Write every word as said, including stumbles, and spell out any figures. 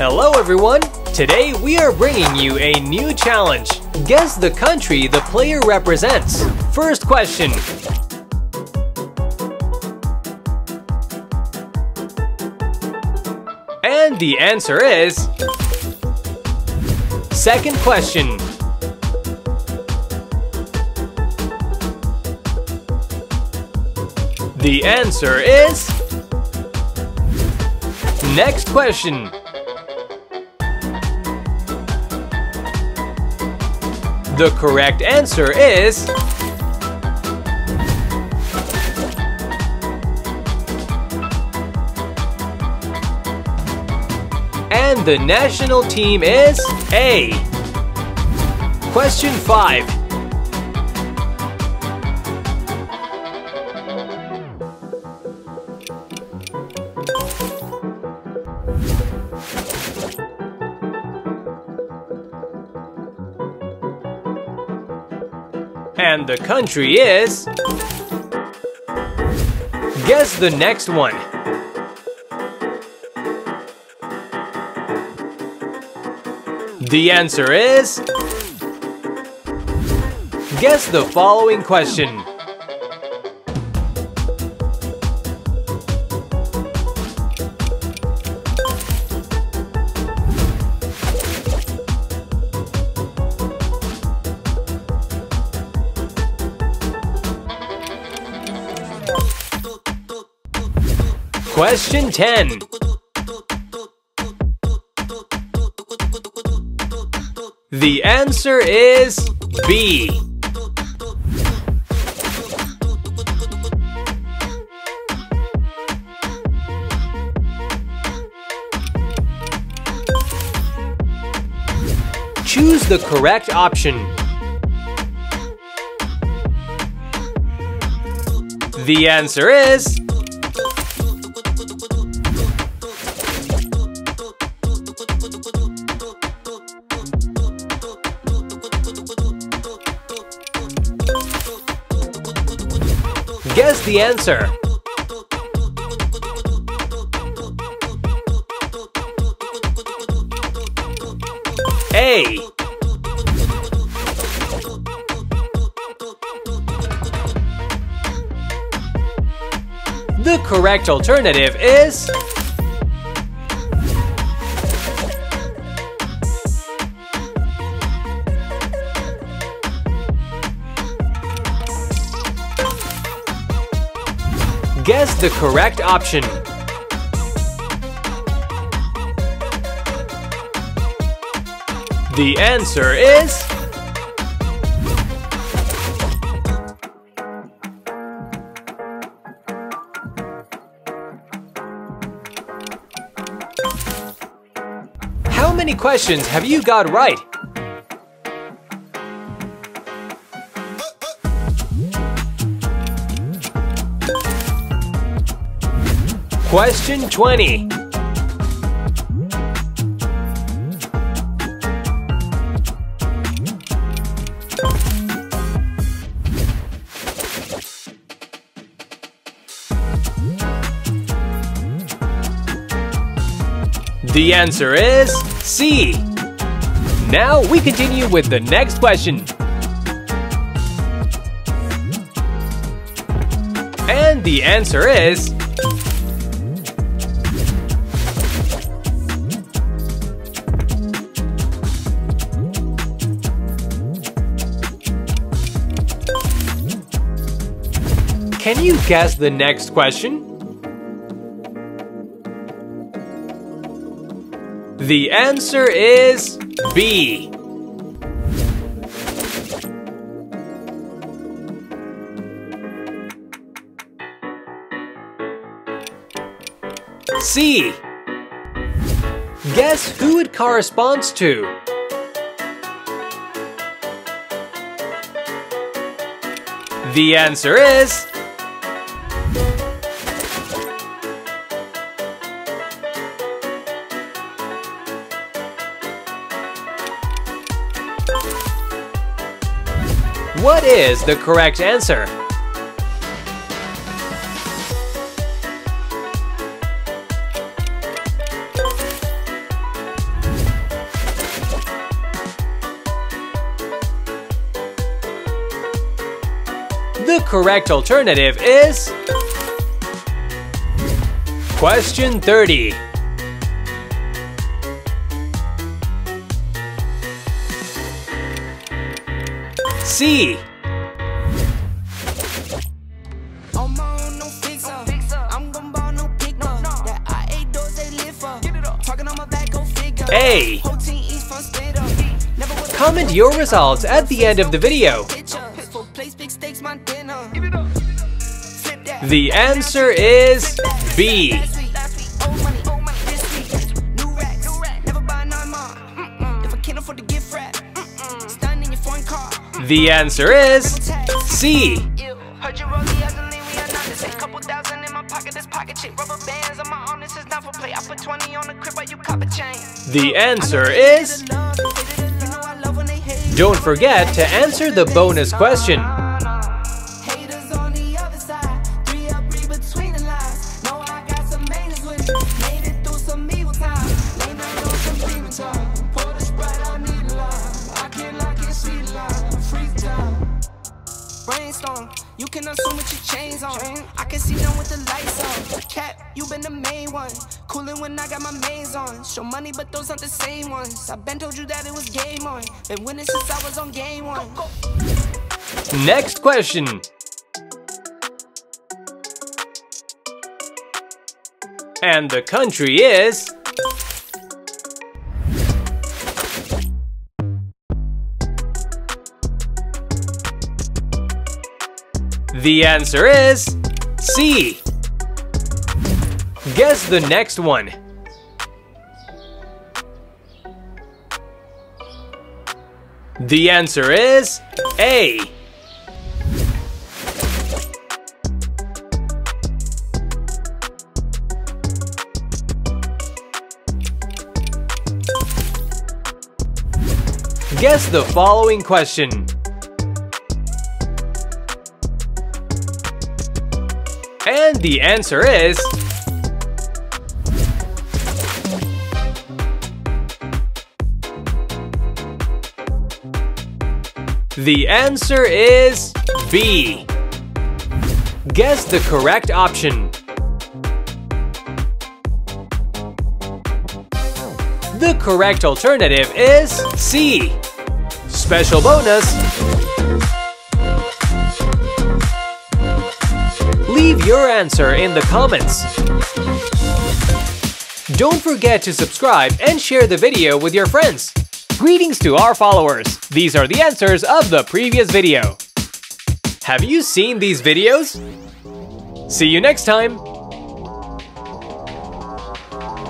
Hello everyone! Today we are bringing you a new challenge. Guess the country the player represents. First question. And the answer is... Second question. The answer is... Next question. The correct answer is... And the national team is A. Question five. And the country is... Guess the next one. The answer is... Guess the following question. Question ten. The answer is B. Choose the correct option. The answer is... Guess the answer. A. The correct alternative is... Guess the correct option. The answer is... How many questions have you got right? Question twenty. The answer is C. Now we continue with the next question. And the answer is... Can you guess the next question? The answer is B. C. Guess who it corresponds to? The answer is... What is the correct answer? The correct alternative is question thirty. C. A. Comment your results at the end of the video. The answer is B. The answer is C. The answer is... Don't forget to answer the bonus question. You can assume with your chains on. I can see them with the lights on. Cap, you been the main one. Coolin' when I got my mains on. Show money, but those aren't the same ones. I been told you that it was game on. Been winning since I was on game one. Go, go. Next question. And the country is... The answer is C. Guess the next one. The answer is A. Guess the following question. And the answer is... The answer is B. Guess the correct option. The correct alternative is C. Special bonus. Leave your answer in the comments. Don't forget to subscribe and share the video with your friends. Greetings to our followers. These are the answers of the previous video. Have you seen these videos? See you next time.